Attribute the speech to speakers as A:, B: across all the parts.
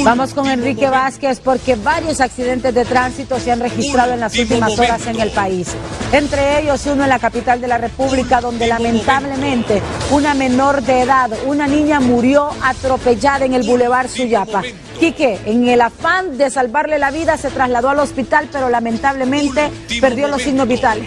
A: Vamos con Enrique Vázquez porque varios accidentes de tránsito se han registrado en las últimas horas en el país. Entre ellos uno en la capital de la República donde lamentablemente una menor de edad, una niña murió atropellada en el Boulevard Suyapa. Quique, en el afán de salvarle la vida se trasladó al hospital pero lamentablemente perdió los signos vitales.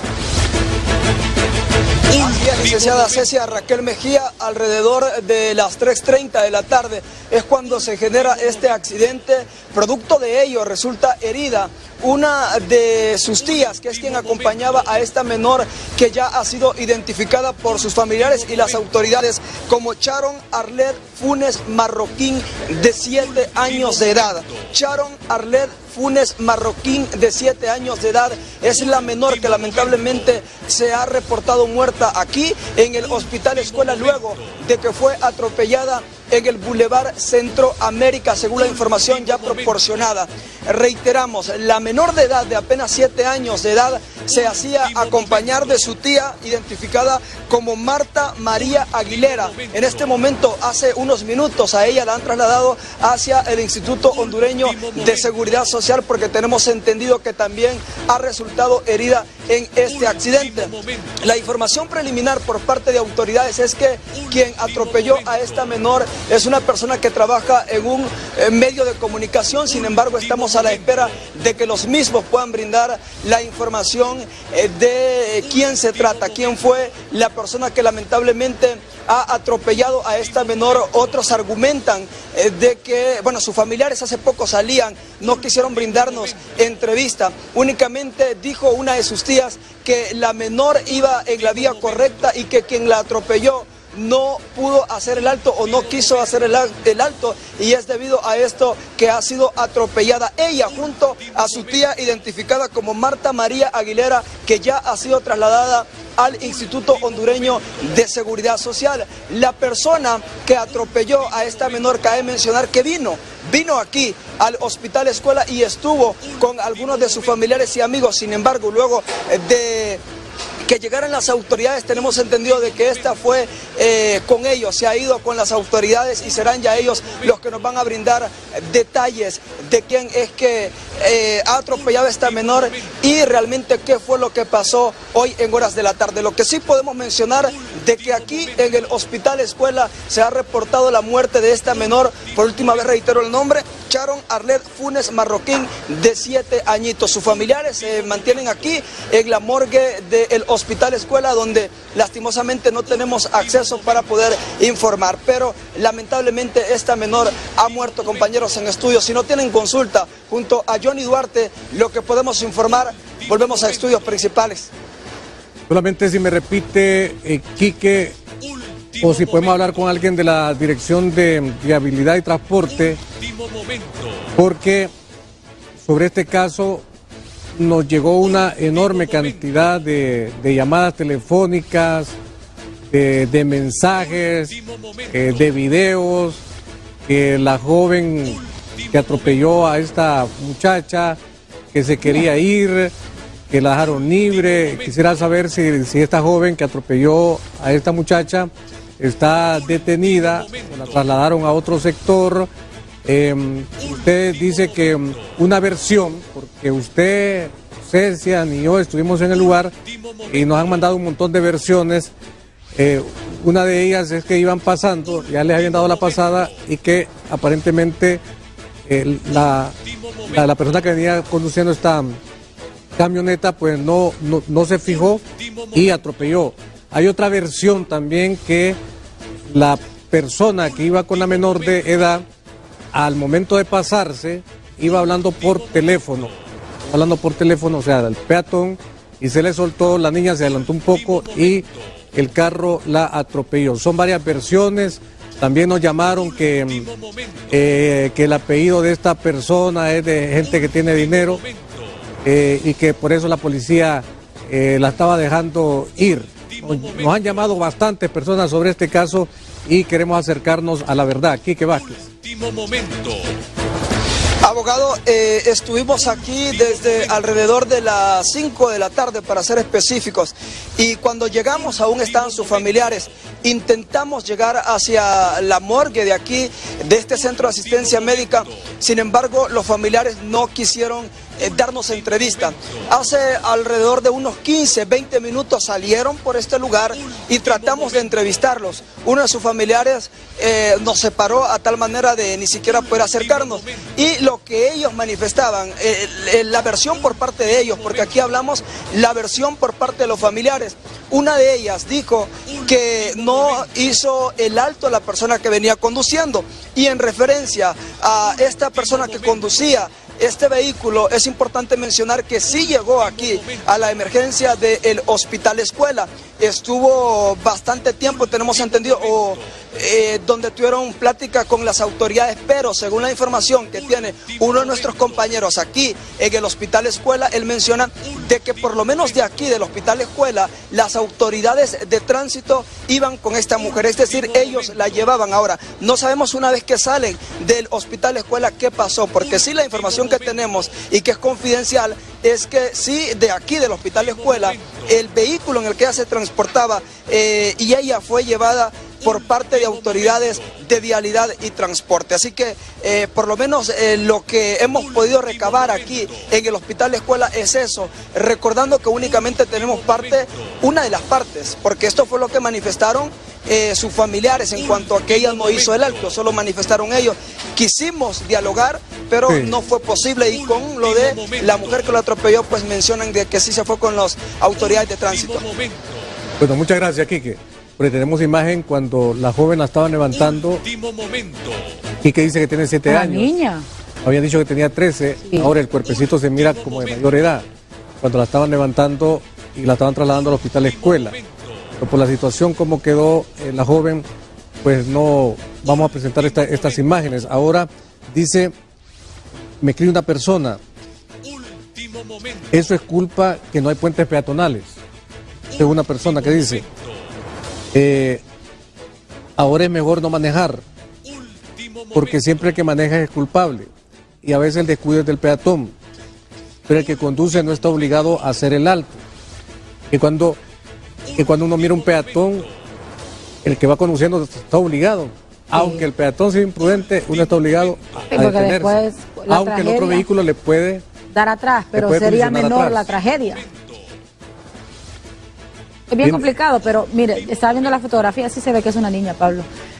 B: Así es, licenciada Cecia Raquel Mejía, alrededor de las 3:30 de la tarde es cuando se genera este accidente. Producto de ello resulta herida una de sus tías, que es quien acompañaba a esta menor, que ya ha sido identificada por sus familiares y las autoridades como Sharon Arlet Funes Marroquín, de 7 años de edad. Sharon Arlet Funes Marroquín, de 7 años de edad, es la menor que lamentablemente se ha reportado muerta aquí en el Hospital Escuela luego de que fue atropellada en el Boulevard Centroamérica, según la información ya proporcionada. Reiteramos, la menor de edad, de apenas 7 años de edad, se hacía acompañar de su tía, identificada como Marta María Aguilera. En este momento, hace unos minutos, a ella la han trasladado hacia el Instituto Hondureño de Seguridad Social porque tenemos entendido que también ha resultado herida en este accidente. La información preliminar por parte de autoridades es que quien atropelló a esta menor es una persona que trabaja en un medio de comunicación. Sin embargo, estamos a la espera de que los mismos puedan brindar la información de quién se trata, quién fue la persona que lamentablemente ha atropellado a esta menor. Otros argumentan de que, bueno, sus familiares hace poco salían, no quisieron brindarnos entrevista. Únicamente dijo una de sus tías que la menor iba en la vía correcta y que quien la atropelló no pudo hacer el alto o no quiso hacer el alto, y es debido a esto que ha sido atropellada ella junto a su tía, identificada como Marta María Aguilera, que ya ha sido trasladada al Instituto Hondureño de Seguridad Social. La persona que atropelló a esta menor, cabe mencionar que vino aquí al Hospital Escuela y estuvo con algunos de sus familiares y amigos. Sin embargo, luego de que llegaran las autoridades, tenemos entendido de que esta fue con ellos, se ha ido con las autoridades y serán ya ellos los que nos van a brindar detalles de quién es que ha atropellado a esta menor y realmente qué fue lo que pasó hoy en horas de la tarde. Lo que sí podemos mencionar de que aquí en el Hospital Escuela se ha reportado la muerte de esta menor, por última vez reitero el nombre, Sharon Arlet Funes Marroquín, de 7 añitos. Sus familiares se mantienen aquí en la morgue del Hospital Escuela, donde lastimosamente no tenemos acceso para poder informar, pero lamentablemente esta menor ha muerto, compañeros en estudios. Si no tienen consulta junto a Johnny Duarte, lo que podemos informar, volvemos a estudios principales.
C: Solamente si me repite, Quique, o si podemos hablar con alguien de la Dirección de Viabilidad y Transporte, porque sobre este caso nos llegó una enorme cantidad de llamadas telefónicas, de mensajes, de videos, que la joven que atropelló a esta muchacha, que se quería ir, que la dejaron libre. Quisiera saber si esta joven que atropelló a esta muchacha está detenida, o la trasladaron a otro sector. Usted dice que una versión, porque usted, Cecia, ni yo estuvimos en el lugar y nos han mandado un montón de versiones. Una de ellas es que iban pasando, ya les habían dado la pasada y que aparentemente la persona que venía conduciendo esta camioneta pues no se fijó y atropelló. Hay otra versión también, que la persona que iba con la menor de edad, al momento de pasarse, iba hablando por teléfono, o sea, el peatón, y se le soltó, la niña se adelantó un poco y el carro la atropelló. Son varias versiones. También nos llamaron que el apellido de esta persona es de gente que tiene dinero y que por eso la policía la estaba dejando ir. Nos han llamado bastantes personas sobre este caso y queremos acercarnos a la verdad. Quique Vázquez.
B: Abogado, estuvimos aquí desde alrededor de las 5 de la tarde, para ser específicos, y cuando llegamos aún estaban sus familiares. Intentamos llegar hacia la morgue de aquí, de este centro de asistencia médica. Sin embargo, los familiares no quisieron darnos entrevista. Hace alrededor de unos 15, 20 minutos salieron por este lugar y tratamos de entrevistarlos. Uno de sus familiares nos separó a tal manera de ni siquiera poder acercarnos. Y lo que ellos manifestaban, la versión por parte de ellos, porque aquí hablamos la versión por parte de los familiares. Una de ellas dijo que no hizo el alto a la persona que venía conduciendo, y en referencia a esta persona que conducía este vehículo, es importante mencionar que sí llegó aquí a la emergencia del Hospital Escuela. Estuvo bastante tiempo, tenemos entendido, donde tuvieron plática con las autoridades, pero según la información que tiene uno de nuestros compañeros aquí en el Hospital Escuela, él menciona de que por lo menos de aquí del Hospital Escuela, las autoridades de tránsito iban con esta mujer, es decir, ellos la llevaban. Ahora, no sabemos una vez que salen del Hospital Escuela qué pasó, porque sí, la información que tenemos y que es confidencial es que sí, de aquí del Hospital Escuela, el vehículo en el que ella se transportaba y ella fue llevada por parte de autoridades de vialidad y transporte. Así que por lo menos lo que hemos podido recabar aquí en el Hospital Escuela es eso, recordando que únicamente tenemos una de las partes, porque esto fue lo que manifestaron sus familiares en cuanto a que ella no hizo el alto, solo manifestaron ellos. Quisimos dialogar, pero no fue posible, y con lo de la mujer que lo atropelló, pues mencionan de que sí se fue con las autoridades de tránsito.
C: Bueno, muchas gracias, Quique. Porque tenemos imagen cuando la joven la estaban levantando. Quique dice que tiene 7 años.
A: Niña.
C: Habían dicho que tenía 13, sí. Ahora el cuerpecito se mira como de mayor edad. Cuando la estaban levantando y la estaban trasladando al Hospital Escuela. Pero por la situación como quedó la joven, pues no vamos a presentar estas imágenes. Ahora dice, me escribe una persona, eso es culpa que no hay puentes peatonales. Es una persona que dice, ahora es mejor no manejar, porque siempre el que maneja es culpable, y a veces el descuido es del peatón, pero el que conduce no está obligado a hacer el alto. Que cuando uno mira un peatón, el que va conduciendo está obligado, aunque el peatón sea imprudente, uno está obligado a detenerse, aunque el otro vehículo le puede
A: dar atrás, pero sería menor la tragedia. Es bien complicado, pero mire, estaba viendo la fotografía, sí se ve que es una niña, Pablo.